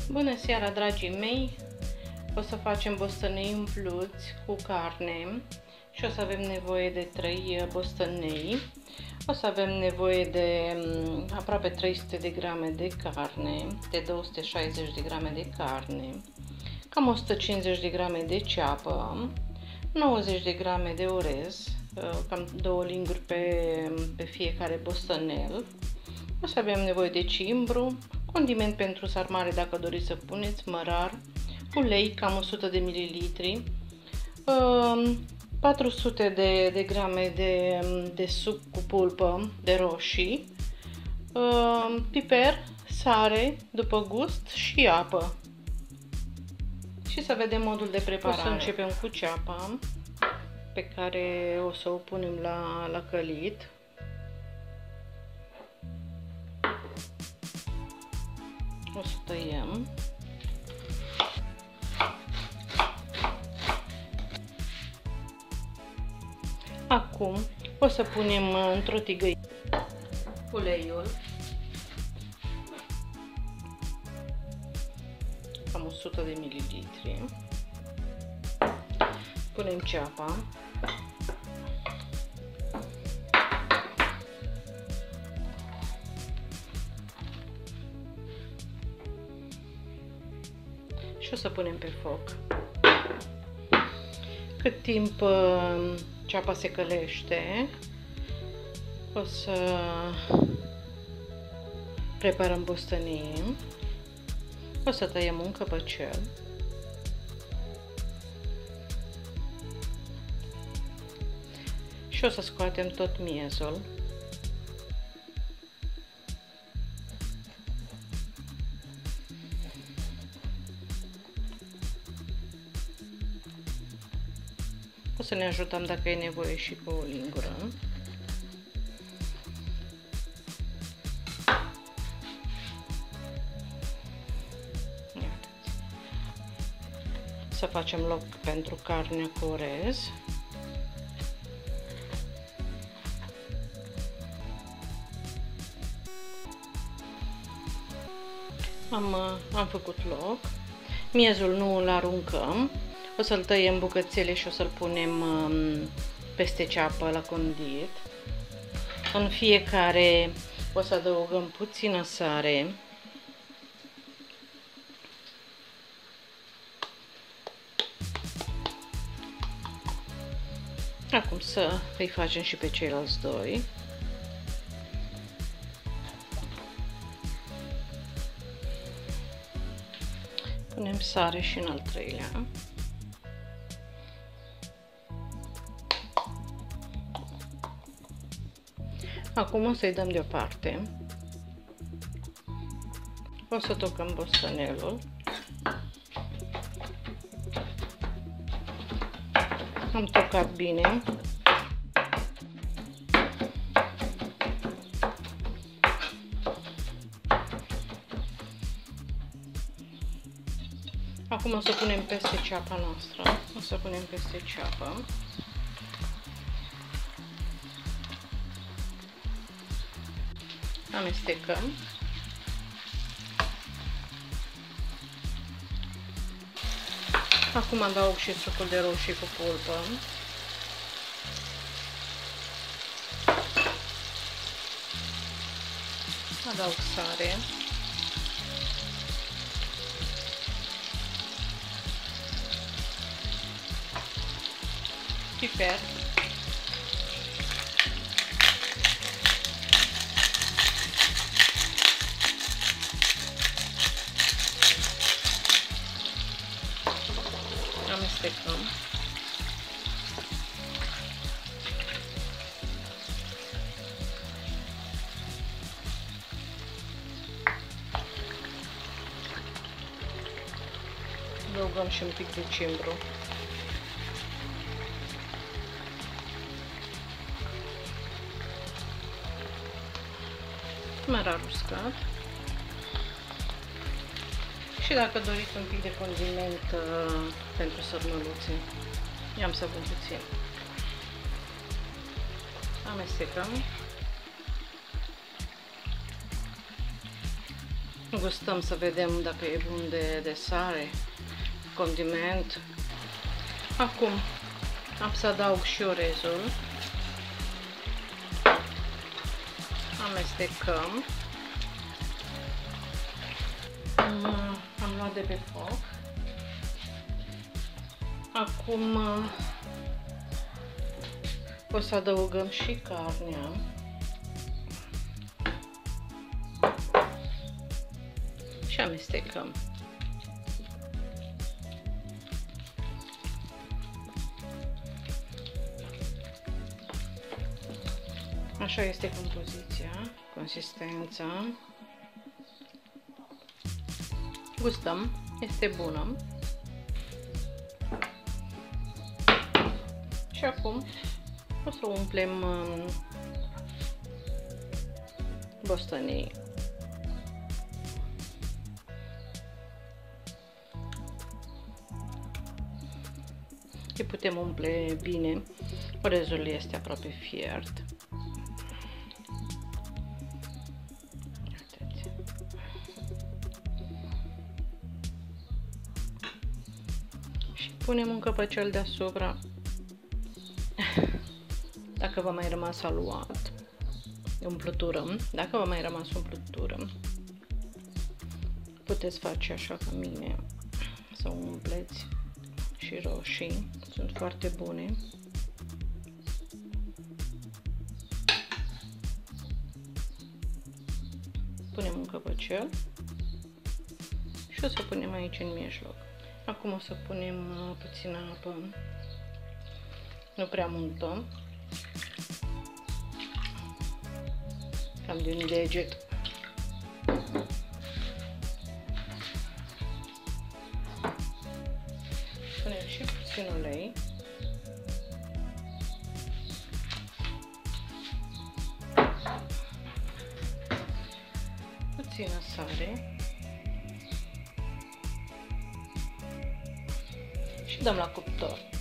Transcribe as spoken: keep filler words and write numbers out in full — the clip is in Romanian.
Bună seara, dragii mei! O să facem bostănei umpluți cu carne și o să avem nevoie de trei bostănei. O să avem nevoie de aproape trei sute de grame de carne, de două sute șaizeci de grame de carne, cam o sută cincizeci de grame de ceapă, nouăzeci de grame de orez, cam două linguri pe, pe fiecare bostănel. O să avem nevoie de cimbru, condiment pentru sarmale dacă doriți să puneți, mărar, ulei, cam o sută de mililitri, patru sute de, de grame de, de suc cu pulpă de roșii, piper, sare după gust și apă. Și să vedem modul de preparare. O să începem cu ceapa pe care o să o punem la, la călit. O să tăiem. Acum o să punem într-o tigăie uleiul, cam o sută de mililitri. Punem ceapa. Și o să punem pe foc. Cât timp ceapa se călește, o să preparăm bostănii. O să tăiem un căpăcel. Și o să scoatem tot miezul. O să ne ajutăm dacă e nevoie și cu o lingură. Să facem loc pentru carne cu orez. Am, am făcut loc. Miezul nu îl aruncăm. O să-l tăiem bucățele și o să-l punem peste ceapă la condit. În fiecare o să adăugăm puțină sare. Acum să îi facem și pe ceilalți doi. Punem sare și în al treilea. Acum o să-i dăm deoparte. O să tocăm bostănelul. Am tocat bine. Acum o să punem peste ceapa noastră. O să punem peste ceapă. Amestecăm. Acum adaug și sucul de roșii cu pulpă. Adaug sare. Piper. Amestecăm. Adăugăm și un pic de cimbru. Mărar uscat. Și dacă doriți un pic de condiment uh, pentru sărmăluțe, i-am să pun puțin. Amestecăm. Gustăm să vedem dacă e bun de, de sare, condiment. Acum am să adaug și orezul. Amestecăm. Am luat de pe foc. Acum o să adăugăm și carnea. Și amestecăm. Așa este compoziția, consistența. Gustăm, este bună. Și acum o să umplem bostanei. Îi putem umple bine. Orezul este aproape fiert. Și punem un căpăcel deasupra. Dacă v-a mai rămas aluat, umplutură, dacă v-a mai rămas umplutură, puteți face așa ca mine, să umpleți și roșii, sunt foarte bune. Punem un căpăcel și o să punem aici în mijloc. Acum o să punem puțină apă, nu prea multă, cam de un deget. Punem și puțin ulei. Puțină sare. Și dăm la cuptor.